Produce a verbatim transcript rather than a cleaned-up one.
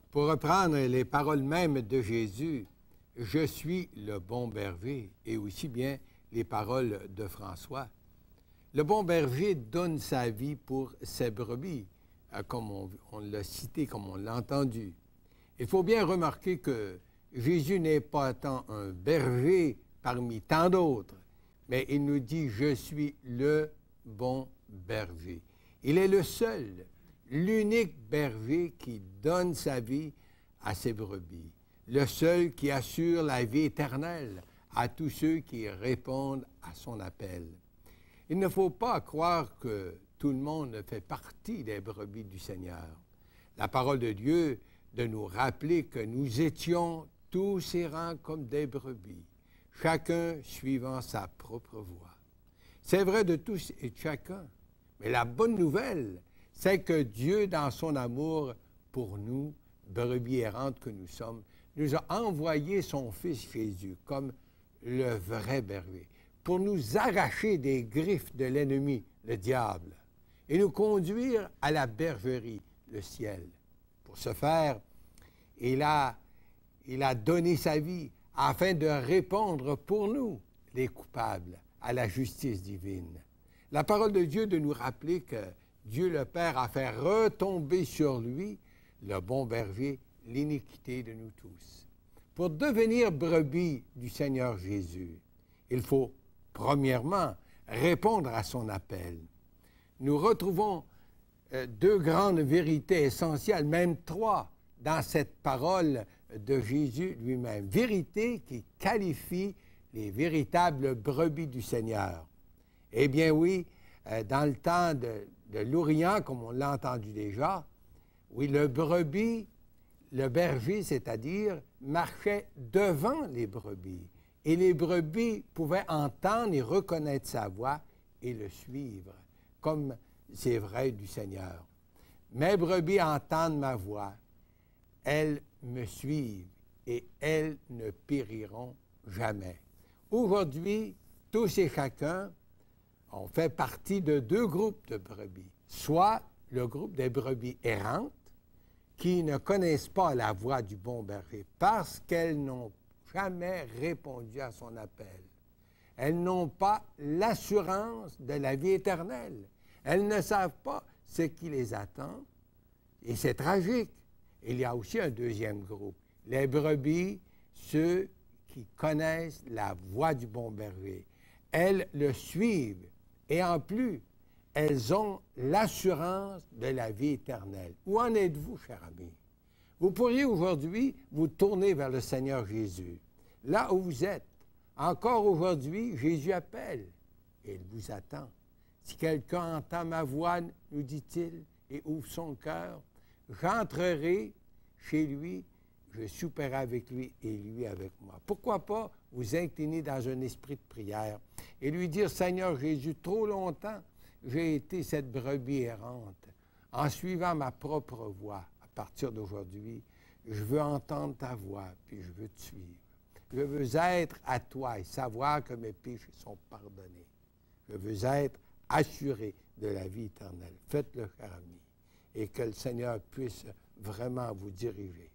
Pour reprendre les paroles mêmes de Jésus, « Je suis le bon berger » et aussi bien les paroles de François. Le bon berger donne sa vie pour ses brebis, comme on, on l'a cité, comme on l'a entendu. Il faut bien remarquer que Jésus n'est pas tant un berger parmi tant d'autres, mais il nous dit « Je suis le bon berger ». Il est le seul, l'unique berger qui donne sa vie à ses brebis, le seul qui assure la vie éternelle à tous ceux qui répondent à son appel. Il ne faut pas croire que tout le monde fait partie des brebis du Seigneur. La parole de Dieu de nous rappeler que nous étions tous errants comme des brebis, chacun suivant sa propre voie. C'est vrai de tous et de chacun, mais la bonne nouvelle, c'est que Dieu, dans son amour pour nous, brebis errantes que nous sommes, nous a envoyé son Fils Jésus comme le vrai berger, pour nous arracher des griffes de l'ennemi, le diable, et nous conduire à la bergerie, le ciel. Pour ce faire, il a, il a donné sa vie afin de répondre pour nous, les coupables, à la justice divine. La parole de Dieu de nous rappeler que Dieu le Père a fait retomber sur lui, le bon berger, l'iniquité de nous tous. Pour devenir brebis du Seigneur Jésus, il faut, premièrement, répondre à son appel. Nous retrouvons euh, deux grandes vérités essentielles, même trois, dans cette parole de Jésus lui-même. Vérité qui qualifie les véritables brebis du Seigneur. Eh bien oui, euh, dans le temps de, de l'Orient, comme on l'a entendu déjà, oui, le brebis, le berger, c'est-à-dire, marchait devant les brebis. Et les brebis pouvaient entendre et reconnaître sa voix et le suivre, comme c'est vrai du Seigneur. Mes brebis entendent ma voix, elles me suivent et elles ne périront jamais. Aujourd'hui, tous et chacun ont fait partie de deux groupes de brebis. Soit le groupe des brebis errantes, qui ne connaissent pas la voix du bon berger parce qu'elles n'ont jamais répondu à son appel. Elles n'ont pas l'assurance de la vie éternelle. Elles ne savent pas ce qui les attend et c'est tragique. Il y a aussi un deuxième groupe, les brebis, ceux qui connaissent la voix du bon berger. Elles le suivent et en plus, elles ont l'assurance de la vie éternelle. Où en êtes-vous, cher ami? Vous pourriez aujourd'hui vous tourner vers le Seigneur Jésus. Là où vous êtes, encore aujourd'hui, Jésus appelle et il vous attend. Si quelqu'un entend ma voix, nous dit-il, et ouvre son cœur, j'entrerai chez lui, je souperai avec lui et lui avec moi. Pourquoi pas vous incliner dans un esprit de prière et lui dire, Seigneur Jésus, trop longtemps, j'ai été cette brebis errante. En suivant ma propre voie, à partir d'aujourd'hui, je veux entendre ta voix, puis je veux te suivre. Je veux être à toi et savoir que mes péchés sont pardonnés. Je veux être assuré de la vie éternelle. Faites-le, cher ami, et que le Seigneur puisse vraiment vous diriger.